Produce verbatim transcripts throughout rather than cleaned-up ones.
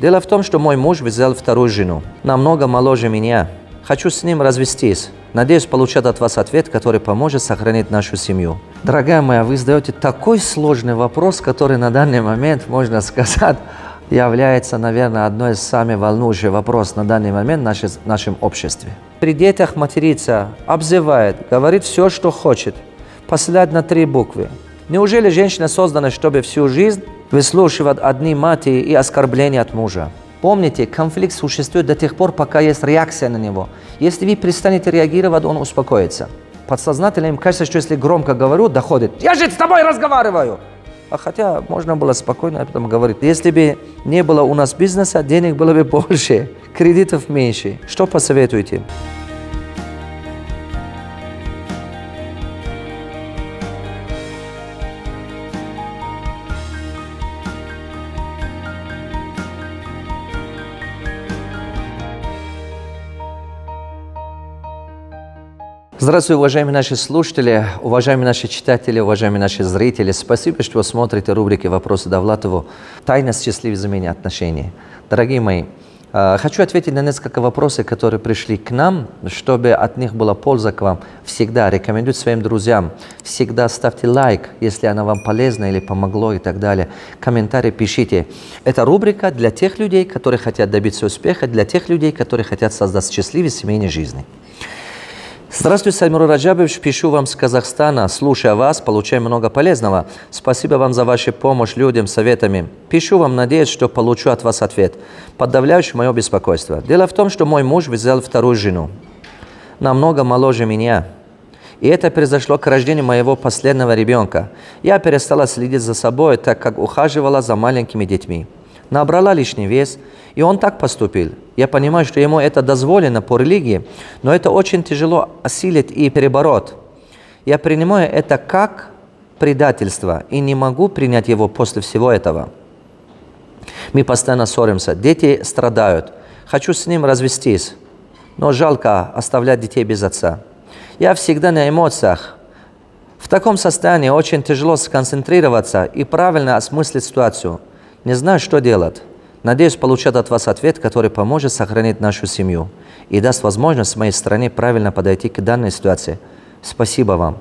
Дело в том, что мой муж взял вторую жену, намного моложе меня. Хочу с ним развестись. Надеюсь получать от вас ответ, который поможет сохранить нашу семью. Дорогая моя, вы задаете такой сложный вопрос, который на данный момент, можно сказать, является, наверное, одной из самых волнующих вопросов на данный момент в нашем обществе. При детях материться, обзывает, говорит все, что хочет, посылает на три буквы. Неужели женщина создана, чтобы всю жизнь выслушивать одни маты и оскорбления от мужа? Помните, конфликт существует до тех пор, пока есть реакция на него. Если вы перестанете реагировать, он успокоится. Подсознательно им кажется, что если громко говорю, доходит. Я же с тобой разговариваю! А хотя можно было спокойно об этом говорить. Если бы не было у нас бизнеса, денег было бы больше, кредитов меньше. Что посоветуете? Здравствуйте, уважаемые наши слушатели, уважаемые наши читатели, уважаемые наши зрители. Спасибо, что вы смотрите рубрики «Вопросы Довлатову. Тайна счастливых изменений отношений». Дорогие мои, хочу ответить на несколько вопросов, которые пришли к нам, чтобы от них была польза к вам. Всегда рекомендую своим друзьям. Всегда ставьте лайк, если она вам полезна или помогло и так далее. Комментарии пишите. Это рубрика для тех людей, которые хотят добиться успеха, для тех людей, которые хотят создать счастливые семейные жизни. Здравствуйте, Саймур Раджабович, пишу вам с Казахстана. Слушая вас, получаю много полезного. Спасибо вам за вашу помощь людям, советами. Пишу вам, надеюсь, что получу от вас ответ, подавляющий мое беспокойство. Дело в том, что мой муж взял вторую жену, намного моложе меня. И это произошло к рождению моего последнего ребенка. Я перестала следить за собой, так как ухаживала за маленькими детьми. Набрала лишний вес, и он так поступил. Я понимаю, что ему это дозволено по религии, но это очень тяжело осилить и перебороть. Я принимаю это как предательство и не могу принять его после всего этого. Мы постоянно ссоримся, дети страдают. Хочу с ним развестись, но жалко оставлять детей без отца. Я всегда на эмоциях. В таком состоянии очень тяжело сконцентрироваться и правильно осмыслить ситуацию. Не знаю, что делать. Надеюсь получать от вас ответ, который поможет сохранить нашу семью и даст возможность с моей стороны правильно подойти к данной ситуации. Спасибо вам.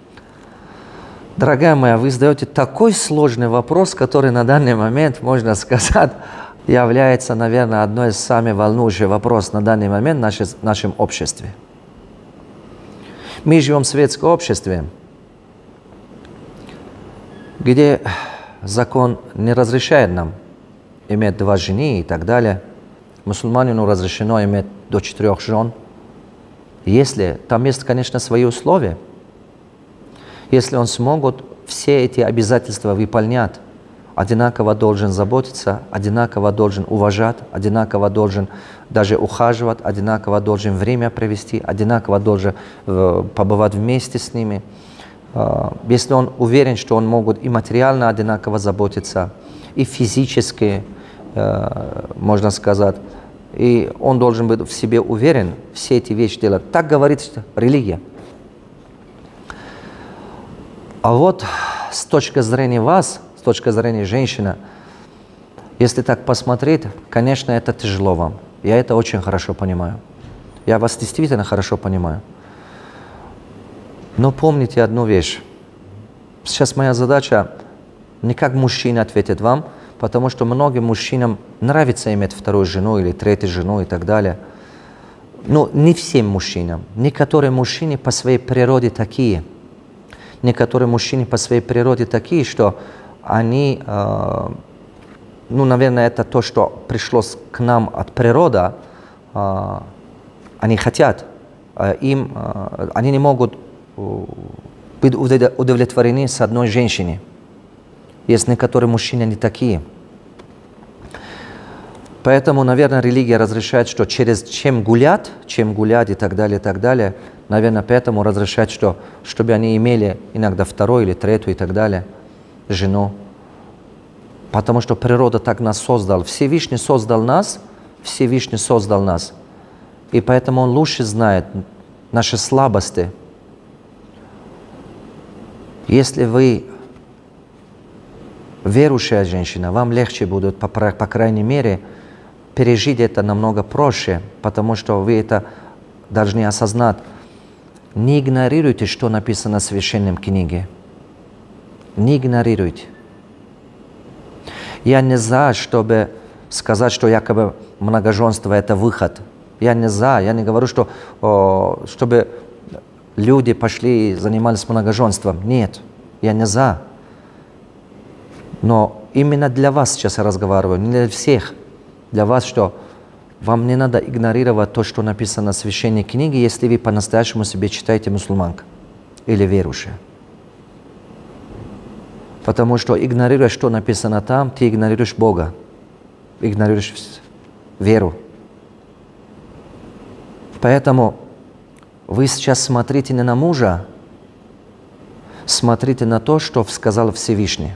Дорогая моя, вы задаете такой сложный вопрос, который на данный момент, можно сказать, является, наверное, одной из самых волнующих вопросов на данный момент в нашем обществе. Мы живем в светском обществе, где закон не разрешает нам иметь два жены и так далее. Мусульманину разрешено иметь до четырех жен. Если там есть, конечно, свои условия, если он смогут все эти обязательства выполнять, одинаково должен заботиться, одинаково должен уважать, одинаково должен даже ухаживать, одинаково должен время провести, одинаково должен э, побывать вместе с ними. Если он уверен, что он может и материально одинаково заботиться, и физически, можно сказать, и он должен быть в себе уверен, все эти вещи делать. Так говорит религия. А вот с точки зрения вас, с точки зрения женщины, если так посмотреть, конечно, это тяжело вам. Я это очень хорошо понимаю. Я вас действительно хорошо понимаю. Но помните одну вещь. Сейчас моя задача не как мужчина ответить вам, потому что многим мужчинам нравится иметь вторую жену или третью жену и так далее. Но не всем мужчинам. Некоторые мужчины по своей природе такие. Некоторые мужчины по своей природе такие, что они, э, ну, наверное, это то, что пришло к нам от природы, э, они хотят, э, им, э, они не могут быть удовлетворены с одной женщиной. Есть некоторые мужчины не такие. Поэтому, наверное, религия разрешает, что через чем гулять, чем гулять и так далее, и так далее, наверное, поэтому разрешает, что, чтобы они имели иногда вторую или третью и так далее жену. Потому что природа так нас создала. Всевышний создал нас, Всевышний создал нас. И поэтому Он лучше знает наши слабости. Если вы верующая женщина, вам легче будет, по, по крайней мере, пережить это намного проще, потому что вы это должны осознать. Не игнорируйте, что написано в священной книге. Не игнорируйте. Я не за, чтобы сказать, что якобы многоженство – это выход. Я не за. Я не говорю, что о, чтобы люди пошли и занимались многоженством. Нет, я не за. Но именно для вас сейчас я разговариваю, не для всех. Для вас, что вам не надо игнорировать то, что написано в священной книге, если вы по-настоящему себе читаете мусульманка или верующая. Потому что, игнорируя, что написано там, ты игнорируешь Бога, игнорируешь веру. Поэтому вы сейчас смотрите не на мужа, смотрите на то, что сказал Всевышний.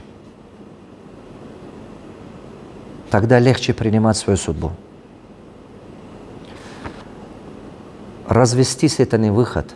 Тогда легче принимать свою судьбу. Развестись – это не выход.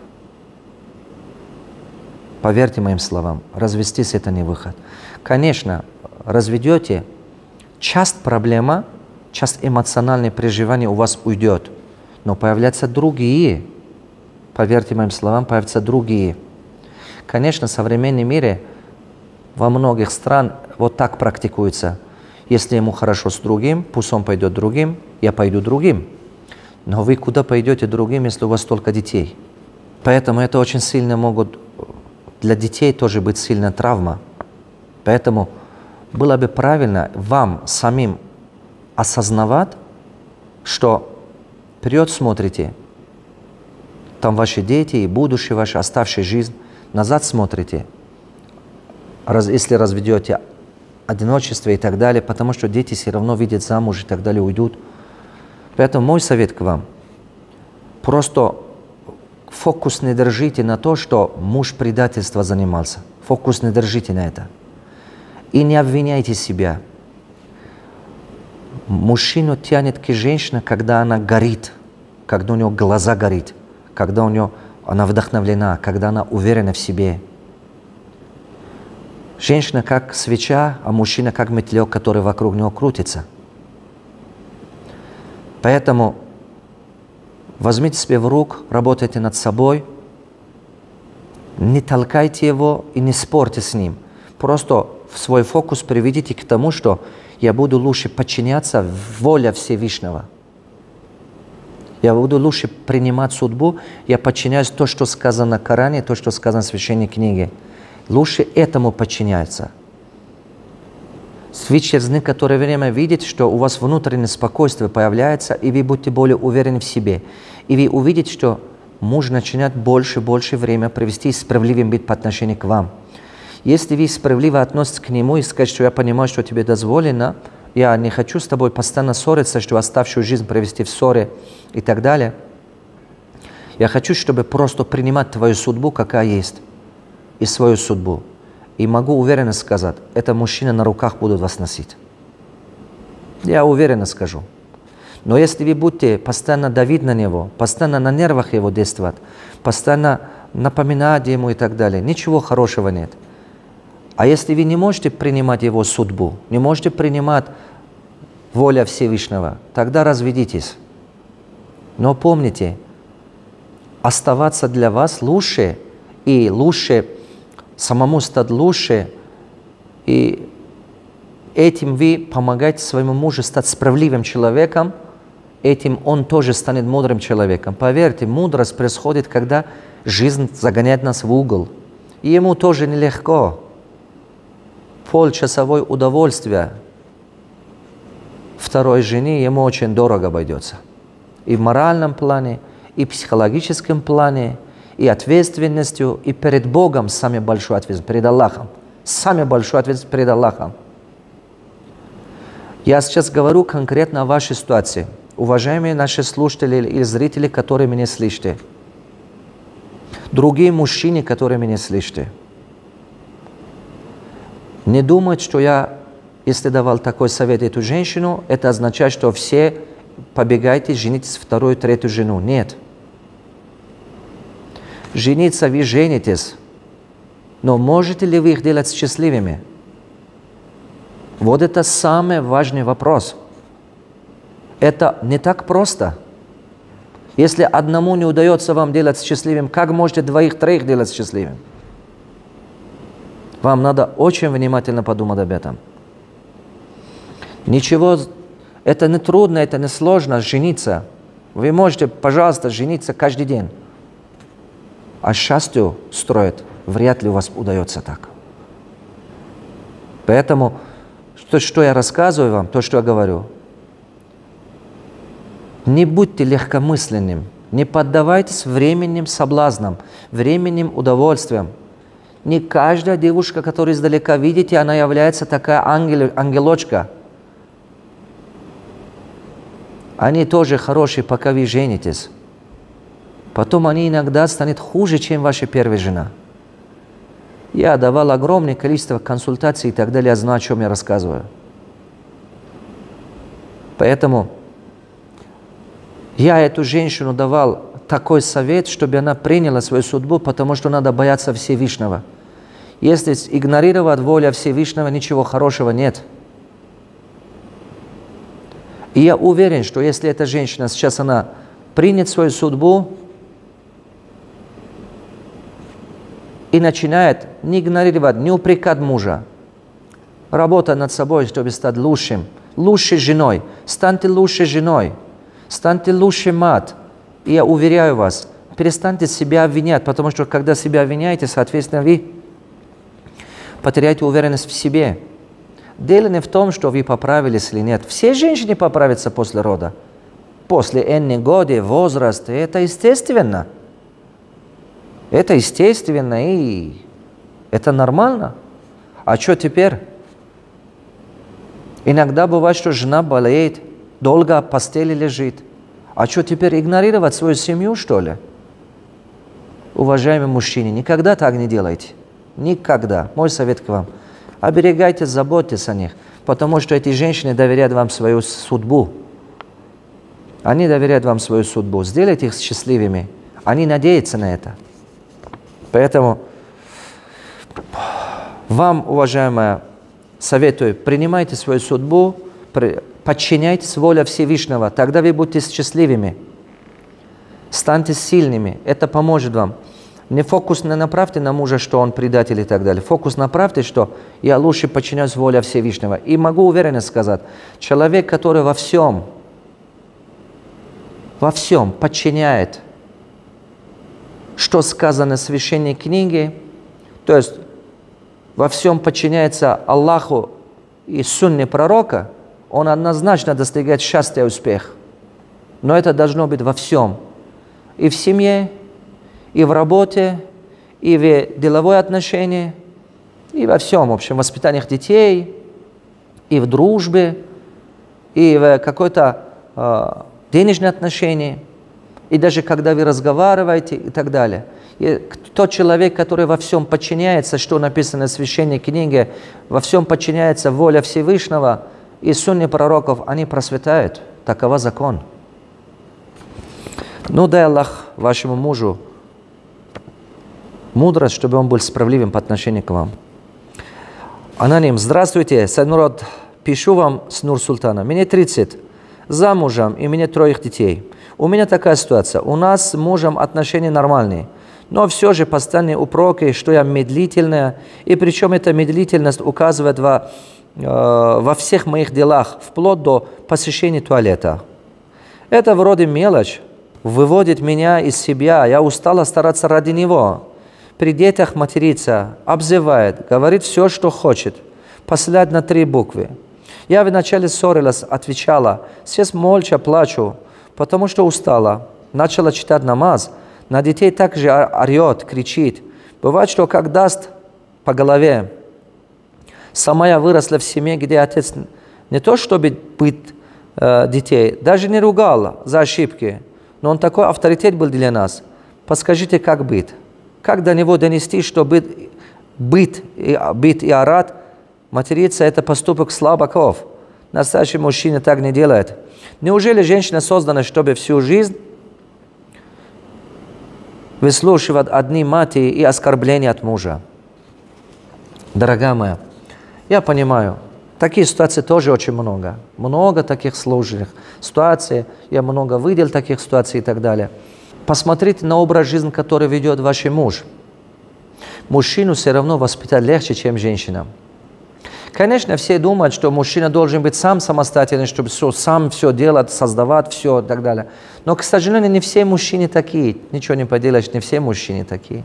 Поверьте моим словам, развестись – это не выход. Конечно, разведете, часть проблемы, часть эмоциональных переживаний у вас уйдет, но появляются другие. Поверьте моим словам, появятся другие. Конечно, в современном мире во многих странах вот так практикуется. Если ему хорошо с другим, пусть он пойдет другим, я пойду другим. Но вы куда пойдете другим, если у вас столько детей? Поэтому это очень сильно могут для детей тоже быть сильная травма. Поэтому было бы правильно вам самим осознавать, что вперед смотрите, там ваши дети и будущее ваше, оставшая жизнь, назад смотрите, раз, если разведете одиночество и так далее, потому что дети все равно видят замуж и так далее, уйдут. Поэтому мой совет к вам, просто фокус не держите на то, что муж предательства занимался. Фокус не держите на это. И не обвиняйте себя. Мужчину тянет к женщине, когда она горит, когда у нее глаза горят, когда у нее она вдохновлена, когда она уверена в себе. Женщина как свеча, а мужчина как метелок, который вокруг него крутится. Поэтому возьмите себе в руку, работайте над собой, не толкайте его и не спорьте с ним. Просто в свой фокус приведите к тому, что я буду лучше подчиняться воле Всевышнего. Я буду лучше принимать судьбу, я подчиняюсь то, что сказано в Коране, то, что сказано в священной книге. Лучше этому подчиняется. Вы через некоторое время видите, что у вас внутреннее спокойствие появляется, и вы будете более уверены в себе. И вы увидите, что муж начинает больше и больше время провести справедливым быть по отношению к вам. Если вы справедливо относитесь к нему и скажете, что я понимаю, что тебе дозволено, я не хочу с тобой постоянно ссориться, что оставшую жизнь провести в ссоре и так далее. Я хочу, чтобы просто принимать твою судьбу, какая есть, и свою судьбу. И могу уверенно сказать, это мужчины на руках будут вас носить. Я уверенно скажу. Но если вы будете постоянно давить на него, постоянно на нервах его действовать, постоянно напоминать ему и так далее, ничего хорошего нет. А если вы не можете принимать его судьбу, не можете принимать волю Всевышнего, тогда разведитесь. Но помните, оставаться для вас лучше и лучше самому стать лучше, и этим вы помогаете своему мужу стать справедливым человеком, этим он тоже станет мудрым человеком. Поверьте, мудрость происходит, когда жизнь загоняет нас в угол. И ему тоже нелегко. Полчасовое удовольствие второй жене ему очень дорого обойдется. И в моральном плане, и в психологическом плане, и ответственностью, и перед Богом самый большой ответственность, перед Аллахом. Самый большой ответственность перед Аллахом. Я сейчас говорю конкретно о вашей ситуации. Уважаемые наши слушатели и зрители, которые меня слышите. Другие мужчины, которые меня слышите. Не думайте, что я, если давал такой совет эту женщину, это означает, что все побегайте, женитесь вторую, третью жену. Нет. Жениться вы женитесь, но можете ли вы их делать счастливыми? Вот это самый важный вопрос. Это не так просто. Если одному не удается вам делать счастливым, как можете двоих-троих делать счастливым? Вам надо очень внимательно подумать об этом. Ничего, это не трудно, это не сложно жениться. Вы можете, пожалуйста, жениться каждый день. А счастью строить вряд ли у вас удается так. Поэтому то, что я рассказываю вам, то, что я говорю, не будьте легкомысленным, не поддавайтесь временным соблазнам, временным удовольствиям. Не каждая девушка, которую издалека видите, она является такая ангел, ангелочка. Они тоже хорошие, пока вы женитесь. Потом они иногда станут хуже, чем ваша первая жена. Я давал огромное количество консультаций и так далее, я знаю, о чем я рассказываю. Поэтому я эту женщину давал такой совет, чтобы она приняла свою судьбу, потому что надо бояться Всевышнего. Если игнорировать волю Всевышнего, ничего хорошего нет. И я уверен, что если эта женщина сейчас она примет свою судьбу и начинает не игнорировать, не упрекать мужа, работать над собой, чтобы стать лучшим, лучшей женой, станьте лучшей женой, станьте лучшей мать. И я уверяю вас, перестаньте себя обвинять, потому что когда себя обвиняете, соответственно, вы потеряете уверенность в себе. Дело не в том, что вы поправились или нет. Все женщины поправятся после рода. После энных года, возраста. Это естественно. Это естественно и это нормально. А что теперь? Иногда бывает, что жена болеет, долго в постели лежит. А что теперь, игнорировать свою семью, что ли? Уважаемые мужчины, никогда так не делайте. Никогда. Мой совет к вам. Оберегайтесь, заботьтесь о них, потому что эти женщины доверяют вам свою судьбу. Они доверяют вам свою судьбу. Сделайте их счастливыми. Они надеются на это. Поэтому вам, уважаемая, советую, принимайте свою судьбу, подчиняйтесь воле Всевышнего, тогда вы будете счастливыми. Станьте сильными, это поможет вам. Не фокус не направьте на мужа, что он предатель и так далее. Фокус направьте, что я лучше подчиняюсь воле Всевышнего. И могу уверенно сказать, человек, который во всем, во всем подчиняет, что сказано в священной книге, то есть во всем подчиняется Аллаху и сунне пророка, он однозначно достигает счастья и успеха. Но это должно быть во всем. И в семье, и в работе, и в деловые отношения, и во всем, в общем, в воспитании детей, и в дружбе, и в какой-то э, денежные отношения, и даже когда вы разговариваете и так далее. И тот человек, который во всем подчиняется, что написано в священной книге, во всем подчиняется воля Всевышнего и сунне пророков, они процветают. Такова закон. Ну, дай Аллах вашему мужу мудрость, чтобы он был справедливым по отношению к вам. Аноним. Здравствуйте, Сайнурод. Пишу вам с Нур-Султана. Мне тридцать. Замужем, и у меня троих детей. У меня такая ситуация. У нас с мужем отношения нормальные. Но все же постоянные упреки, что я медлительная. И причем эта медлительность указывает во, э, во всех моих делах, вплоть до посещения туалета. Это вроде мелочь. Выводит меня из себя. Я устала стараться ради него. При детях матерится, обзывает, говорит все, что хочет. Посылает на три буквы. Я вначале ссорилась, отвечала. Сейчас молча плачу, потому что устала. Начала читать намаз. На детей также орет, кричит. Бывает, что как даст по голове. Сама я выросла в семье, где отец не то чтобы быть э, детей, даже не ругал за ошибки. Но он такой авторитет был для нас. Подскажите, как быть? Как до него донести, что быть, быть, и, быть и орать, материться – это поступок слабаков. Настоящий мужчина так не делает. Неужели женщина создана, чтобы всю жизнь выслушивать одни маты и оскорбления от мужа? Дорогая моя, я понимаю, Такие ситуации тоже очень много. Много таких сложных ситуаций. Я много видел таких ситуаций и так далее. Посмотрите на образ жизни, который ведет ваш муж. Мужчину все равно воспитать легче, чем женщинам. Конечно, все думают, что мужчина должен быть сам самостоятельный, чтобы все, сам все делать, создавать все и так далее. Но, к сожалению, не все мужчины такие. Ничего не поделаешь, не все мужчины такие.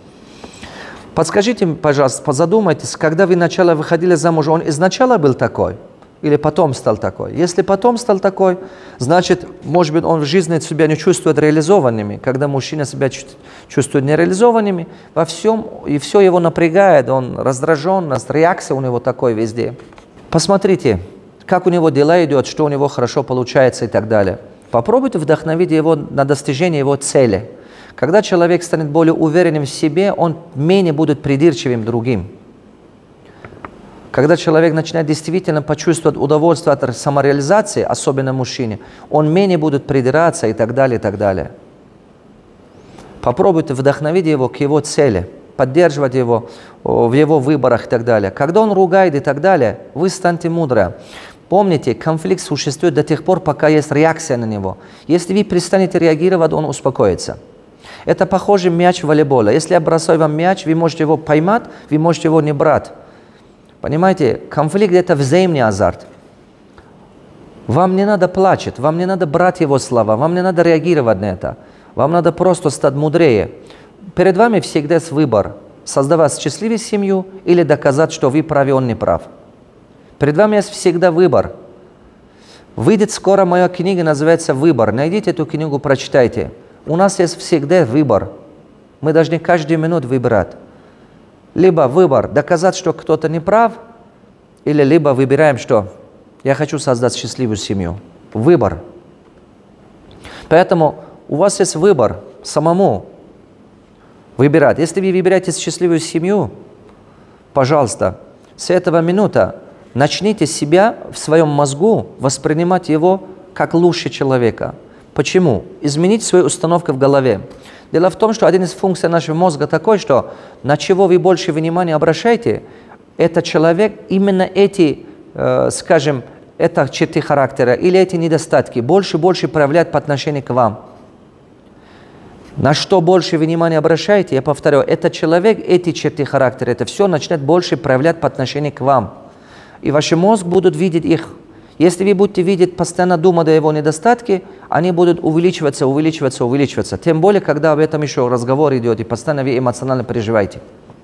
Подскажите, пожалуйста, задумайтесь, когда вы сначала выходили замуж, он изначально был такой? Или потом стал такой? Если потом стал такой, значит, может быть, он в жизни себя не чувствует реализованными. Когда мужчина себя чувствует нереализованными, во всем, и все его напрягает, он раздражен, реакция у него такой везде. Посмотрите, как у него дела идут, что у него хорошо получается и так далее. Попробуйте вдохновить его на достижение его цели. Когда человек станет более уверенным в себе, он менее будет придирчивым другим. Когда человек начинает действительно почувствовать удовольствие от самореализации, особенно мужчине, он менее будет придираться и так далее, и так далее. Попробуйте вдохновить его к его цели, поддерживать его в его выборах и так далее. Когда он ругает и так далее, вы станете мудры. Помните, конфликт существует до тех пор, пока есть реакция на него. Если вы перестанете реагировать, он успокоится. Это похоже мяч волейбола. Если я бросаю вам мяч, вы можете его поймать, вы можете его не брать. Понимаете, конфликт – это взаимный азарт. Вам не надо плачать, вам не надо брать его слова, вам не надо реагировать на это. Вам надо просто стать мудрее. Перед вами всегда есть выбор – создавать счастливую семью или доказать, что вы правы, он не прав. Перед вами есть всегда выбор. Выйдет скоро моя книга, называется «Выбор». Найдите эту книгу, прочитайте. У нас есть всегда выбор. Мы должны каждую минуту выбирать. Либо выбор доказать, что кто-то не прав, или либо выбираем, что я хочу создать счастливую семью. Выбор. Поэтому у вас есть выбор самому выбирать. Если вы выбираете счастливую семью, пожалуйста, с этого минуты начните себя в своем мозгу воспринимать его как лучшего человека. Почему? Изменить свою установку в голове. Дело в том, что один из функций нашего мозга такой, что на чего вы больше внимания обращаете, это человек, именно эти, э, скажем, это черты характера или эти недостатки больше и больше проявляет по отношению к вам. На что больше внимания обращаете, я повторяю, этот человек, эти черты характера, это все начнет больше проявлять по отношению к вам. И ваш мозг будет видеть их. Если вы будете видеть, постоянно думать о его недостатке, они будут увеличиваться, увеличиваться, увеличиваться. Тем более, когда об этом еще разговор идет, и постоянно вы эмоционально переживаете.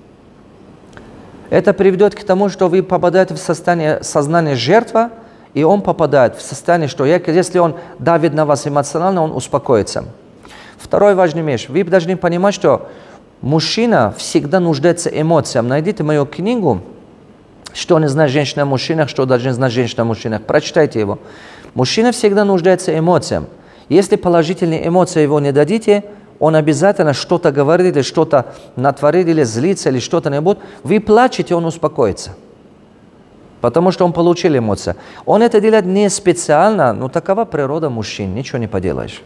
Это приведет к тому, что вы попадаете в состояние сознания жертвы, и он попадает в состояние, что если он давит на вас эмоционально, он успокоится. Второй важный вещь. Вы должны понимать, что мужчина всегда нуждается в эмоциях. Найдите мою книгу, что не знает женщина о мужчинах, что должны знать женщина о мужчинах. Прочитайте его. Мужчина всегда нуждается в эмоциях. Если положительные эмоции его не дадите, он обязательно что-то говорит, или что-то натворит, или злится, или что-то не будет. Вы плачете, он успокоится. Потому что он получил эмоции. Он это делает не специально, но такова природа мужчин, ничего не поделаешь.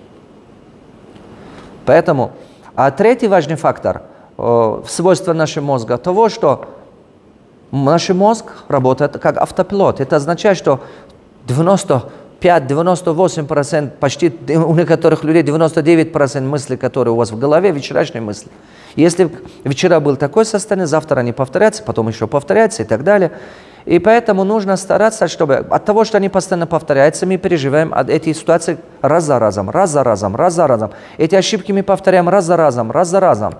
Поэтому, а третий важный фактор э, свойства нашего мозга, того, что наш мозг работает как автопилот. Это означает, что девяносто пять — девяносто восемь процентов, почти у некоторых людей девяносто девять процентов мыслей, которые у вас в голове, вечерашние мысли. Если вчера был такое состояние, завтра они повторяются, потом еще повторяются и так далее. И поэтому нужно стараться, чтобы от того, что они постоянно повторяются, мы переживаем эти ситуации раз за разом, раз за разом, раз за разом. Эти ошибки мы повторяем раз за разом, раз за разом.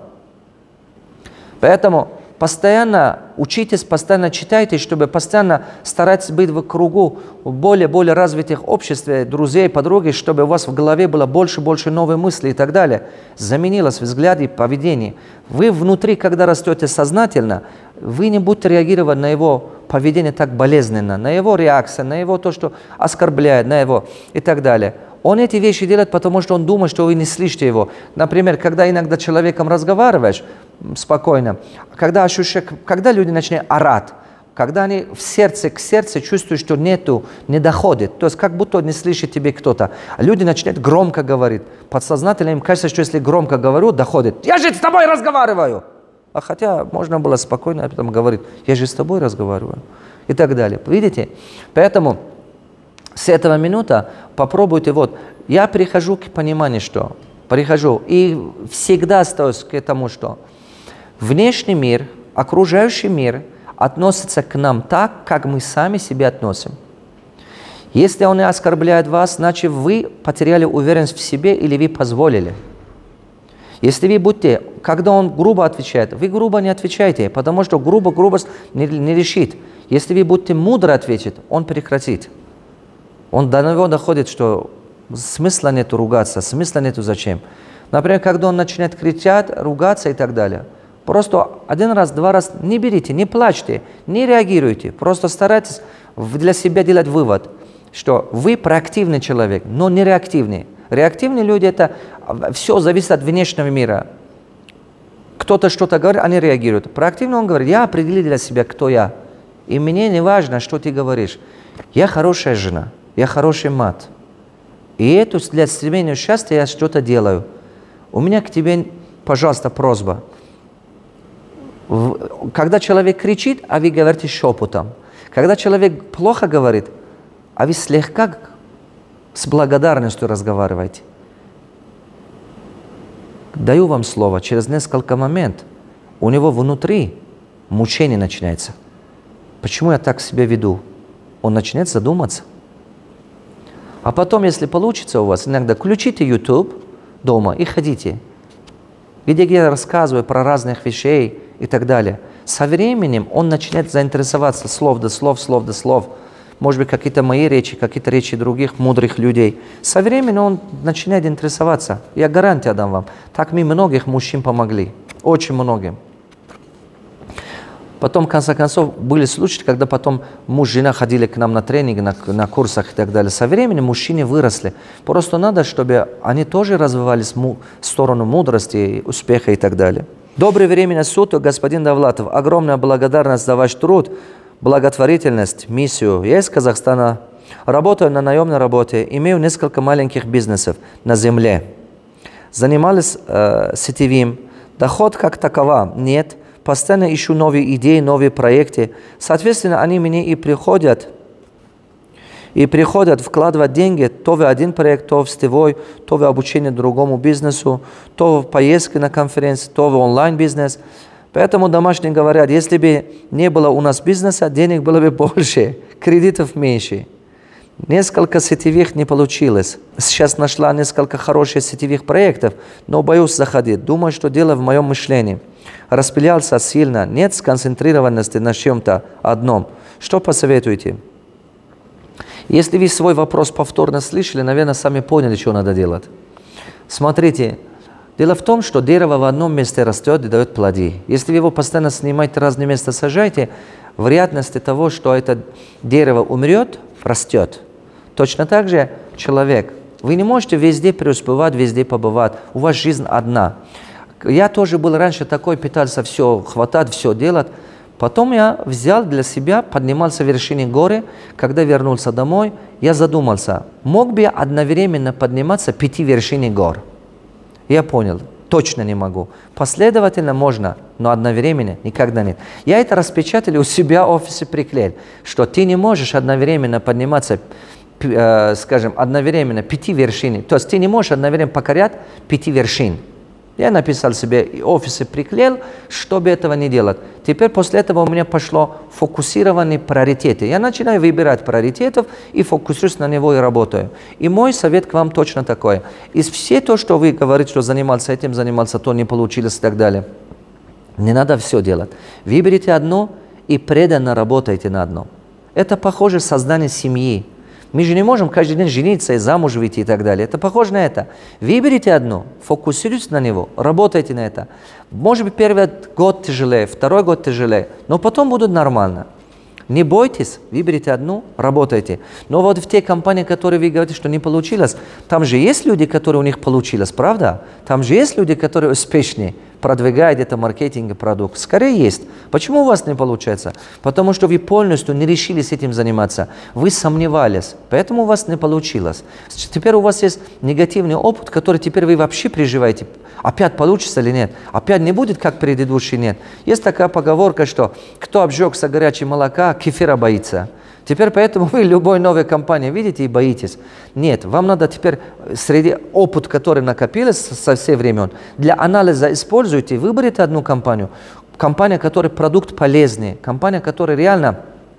Поэтому постоянно учитесь, постоянно читайте, чтобы постоянно стараться быть в кругу более-более развитых обществ, друзей, подруги, чтобы у вас в голове было больше-больше новых мыслей и так далее. Заменилось взгляд и поведение. Вы внутри, когда растете сознательно, вы не будете реагировать на его поведение так болезненно, на его реакцию, на его то, что оскорбляет, на его и так далее. Он эти вещи делает, потому что он думает, что вы не слышите его. Например, когда иногда с человеком разговариваешь спокойно, когда, ощущаешь, когда люди начинают орать, когда они в сердце к сердцу чувствуют, что нету, не доходит, то есть как будто не слышит тебе кто-то. Люди начинают громко говорить. Подсознательно им кажется, что если громко говорю, доходит. Я же с тобой разговариваю! А хотя можно было спокойно потом говорить, я же с тобой разговариваю. и так далее. Видите? Поэтому с этого минута попробуйте, вот, я прихожу к пониманию, что, прихожу, и всегда остаюсь к тому, что внешний мир, окружающий мир относится к нам так, как мы сами себя относим. Если он оскорбляет вас, значит, вы потеряли уверенность в себе или вы позволили. Если вы будете, когда он грубо отвечает, вы грубо не отвечайте, потому что грубо грубость не, не решит. Если вы будете мудро ответить, он прекратит. Он до него доходит, что смысла нету ругаться, смысла нету зачем. Например, когда он начинает кричать, ругаться и так далее. Просто один раз, два раза не берите, не плачьте, не реагируйте. Просто старайтесь для себя делать вывод, что вы проактивный человек, но не реактивный. Реактивные люди, это все зависит от внешнего мира. Кто-то что-то говорит, они реагируют. Проактивно он говорит, я определил для себя, кто я. И мне не важно, что ты говоришь. Я хорошая жена, я хороший мат. И это для стремления счастья я что-то делаю. У меня к тебе, пожалуйста, просьба. Когда человек кричит, а вы говорите шепотом. Когда человек плохо говорит, а вы слегка с благодарностью разговариваете. Даю вам слово, через несколько моментов у него внутри мучение начинается. Почему я так себя веду? Он начинает задуматься. А потом, если получится у вас, иногда включите YouTube дома и ходите, где я рассказываю про разных вещей и так далее. Со временем он начинает заинтересоваться слов до слов, слов до слов. Может быть, какие-то мои речи, какие-то речи других мудрых людей. Со временем он начинает интересоваться. Я гарантию дам вам. Так мы многих мужчин помогли. Очень многим. Потом, в конце концов, были случаи, когда потом муж и жена ходили к нам на тренинги, на, на курсах и так далее. Со временем мужчины выросли. Просто надо, чтобы они тоже развивались в сторону мудрости, успеха и так далее. Добрый временный суток, господин Давлатов. Огромная благодарность за ваш труд, благотворительность, миссию. Я из Казахстана. Работаю на наемной работе. Имею несколько маленьких бизнесов на земле. Занимались э, сетевым. Доход как такова нет. Постоянно ищу новые идеи, новые проекты. Соответственно, они мне и приходят, и приходят вкладывать деньги то в один проект, то в сетевой, то в обучение другому бизнесу, то в поездки на конференции, то в онлайн-бизнес. Поэтому домашние говорят, если бы не было у нас бизнеса, денег было бы больше, кредитов меньше. Несколько сетевых не получилось. Сейчас нашла несколько хороших сетевых проектов, но боюсь заходить. Думаю, что дело в моем мышлении. Распылялся сильно, нет сконцентрированности на чем-то одном. Что посоветуете? Если вы свой вопрос повторно слышали, наверное, сами поняли, что надо делать. Смотрите, дело в том, что дерево в одном месте растет и дает плоды. Если вы его постоянно снимаете, разные места сажаете, вероятность того, что это дерево умрет, растет. Точно так же человек. Вы не можете везде преуспевать, везде побывать. У вас жизнь одна. Я тоже был раньше такой, пытался все хватать, все делать. Потом я взял для себя, поднимался в вершине горы. Когда вернулся домой, я задумался, мог бы я одновременно подниматься пяти вершине гор? Я понял, точно не могу. Последовательно можно, но одновременно никогда нет. Я это распечатал и у себя в офисе приклеил, что ты не можешь одновременно подниматься, э, скажем, одновременно пяти вершин. То есть ты не можешь одновременно покорять пяти вершин. Я написал себе в офисе приклеил, чтобы этого не делать. Теперь после этого у меня пошло фокусированные приоритеты. Я начинаю выбирать приоритетов и фокусируюсь на него и работаю. И мой совет к вам точно такой. Из всего то, что вы говорите, что занимался этим, занимался, то не получилось и так далее. Не надо все делать. Выберите одно и преданно работайте на одном. Это похоже на создание семьи. Мы же не можем каждый день жениться и замуж выйти и так далее. Это похоже на это. Выберите одно, фокусируйтесь на него, работайте на это. Может быть, первый год тяжелее, второй год тяжелее, но потом будет нормально. Не бойтесь, выберите одну, работайте. Но вот в те компании, которые вы говорите, что не получилось, там же есть люди, которые у них получилось, правда? Там же есть люди, которые успешнее. продвигает это маркетинг и продукт. Скорее есть. Почему у вас не получается? Потому что вы полностью не решились этим заниматься. Вы сомневались, поэтому у вас не получилось. Теперь у вас есть негативный опыт, который теперь вы вообще переживаете. Опять получится или нет? Опять не будет, как предыдущий, нет. Есть такая поговорка, что кто обжегся горячим молока, кефира боится. Теперь поэтому вы любой новой компании видите и боитесь. Нет, вам надо теперь среди опыта, который накопился со всех времен, для анализа используйте, выберите одну компанию. Компания, которая продукт полезный, компания, которая реально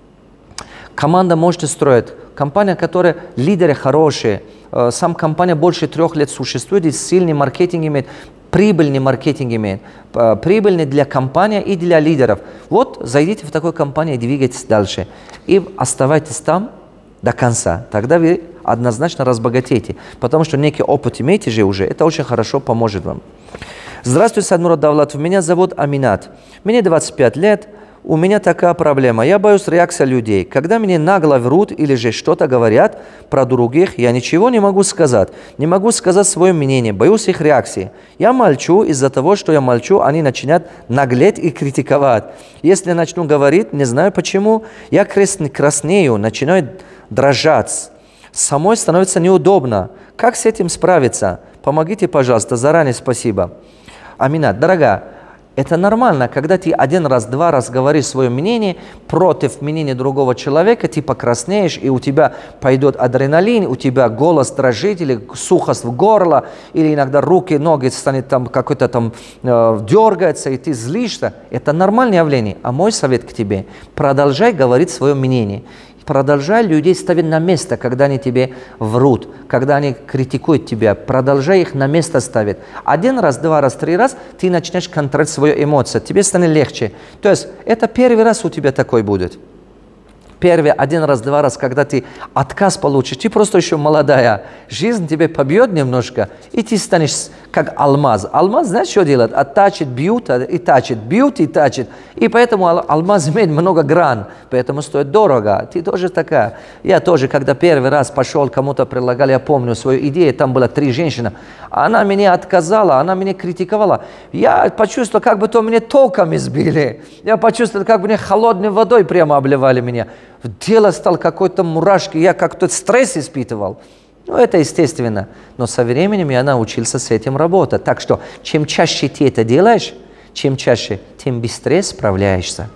команда можете строить, компания, которая лидеры хорошие, сам компания больше трех лет существует и сильный маркетинг имеет, прибыльный маркетинг имеет, прибыльный для компании и для лидеров. Вот зайдите в такую компанию и двигайтесь дальше. И оставайтесь там до конца. Тогда вы однозначно разбогатеете. Потому что некий опыт имеете же уже, это очень хорошо поможет вам. Здравствуйте, Садмурат Давлатов. Меня зовут Аминат. Мне двадцать пять лет. У меня такая проблема. Я боюсь реакции людей. Когда мне нагло врут или же что-то говорят про других, я ничего не могу сказать. Не могу сказать свое мнение. Боюсь их реакции. Я молчу. Из-за того, что я молчу, они начинают наглеть и критиковать. Если я начну говорить, не знаю почему, я краснею, начинаю дрожать. Самой становится неудобно. Как с этим справиться? Помогите, пожалуйста. Заранее спасибо. Аминат, дорогая. Это нормально, когда ты один раз, два раз говоришь свое мнение против мнения другого человека, ты покраснеешь, и у тебя пойдет адреналин, у тебя голос дрожит, или сухость в горло, или иногда руки, ноги станет там какой-то там э, дергается, и ты злишься. Это нормальное явление. А мой совет к тебе: продолжай говорить свое мнение. Продолжай людей ставить на место, когда они тебе врут, когда они критикуют тебя. Продолжай их на место ставить. Один раз, два раз, три раз ты начнешь контролировать свои эмоции. Тебе станет легче. То есть это первый раз у тебя такой будет. Первый, один раз, два раз, когда ты отказ получишь, ты просто еще молодая. Жизнь тебе побьет немножко, и ты станешь как алмаз. Алмаз, знаешь, что делает? Оттачит, бьют и тачит, бьют и тачит. И поэтому алмаз имеет много гран, поэтому стоит дорого. Ты тоже такая. Я тоже, когда первый раз пошел, кому-то предлагали, я помню свою идею, там было три женщины. Она меня отказала, она меня критиковала. Я почувствовал, как бы то меня током избили. Я почувствовал, как бы мне холодной водой прямо обливали меня. Дело стало какой-то мурашки, я как-то стресс испытывал. Ну, это естественно. Но со временем я научился с этим работать. Так что, чем чаще ты это делаешь, чем чаще, тем быстрее справляешься.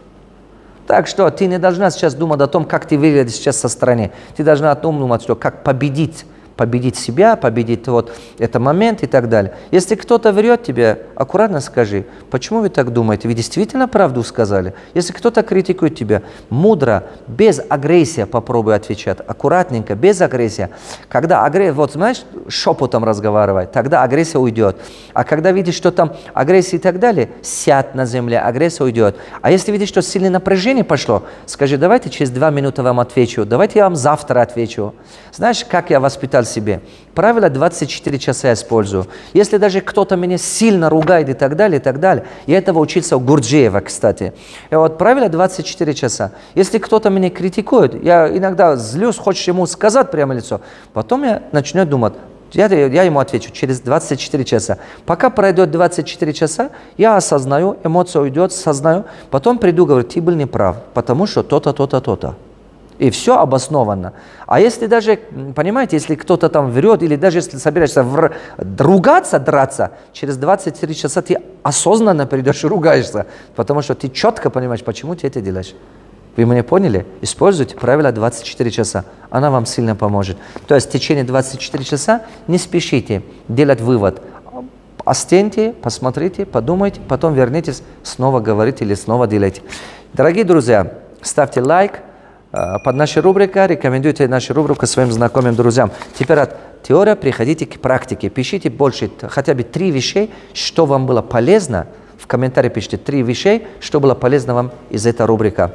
Так что ты не должна сейчас думать о том, как ты выглядишь сейчас со стороны. Ты должна думать, что как победить. Победить себя, победить вот этот момент и так далее. Если кто-то врет тебе, аккуратно скажи, почему вы так думаете? Вы действительно правду сказали? Если кто-то критикует тебя, мудро, без агрессии попробуй отвечать. Аккуратненько, без агрессии. Когда агрессия, вот знаешь, шепотом разговаривать, тогда агрессия уйдет. А когда видишь, что там агрессия и так далее, сядь на земле, агрессия уйдет. А если видишь, что сильное напряжение пошло, скажи, давайте через два минуты вам отвечу, давайте я вам завтра отвечу. Знаешь, как я воспитал себе? Правило двадцать четыре часа я использую. Если даже кто-то меня сильно ругает и так далее, и так далее. Я этого учился у Гурджиева, кстати. И вот правило двадцать четыре часа. Если кто-то меня критикует, я иногда злюсь, хочешь ему сказать прямо в лицо. Потом я начну думать, я, я ему отвечу через двадцать четыре часа. Пока пройдет двадцать четыре часа, я осознаю, эмоция уйдет, осознаю. Потом приду, говорю, ты был неправ, потому что то-то, то-то, то-то. И все обоснованно. А если даже, понимаете, если кто-то там врет, или даже если собираешься вр... ругаться, драться, через двадцать три часа ты осознанно придешь и ругаешься, потому что ты четко понимаешь, почему ты это делаешь. Вы меня поняли? Используйте правило двадцать четыре часа. Она вам сильно поможет. То есть в течение двадцати четырёх часа не спешите делать вывод. Остыньте, посмотрите, подумайте, потом вернитесь, снова говорите или снова делайте. Дорогие друзья, ставьте лайк под нашей рубрикой, рекомендуйте нашу рубрику своим знакомым друзьям. Теперь от теории приходите к практике. Пишите больше, хотя бы три вещей, что вам было полезно. В комментарии пишите три вещей, что было полезно вам из этой рубрики.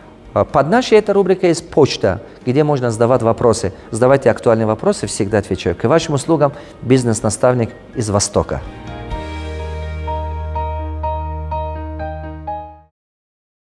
Под нашей этой рубрикой есть почта, где можно задавать вопросы. Задавайте актуальные вопросы, всегда отвечаю. К вашим услугам бизнес-наставник из Востока.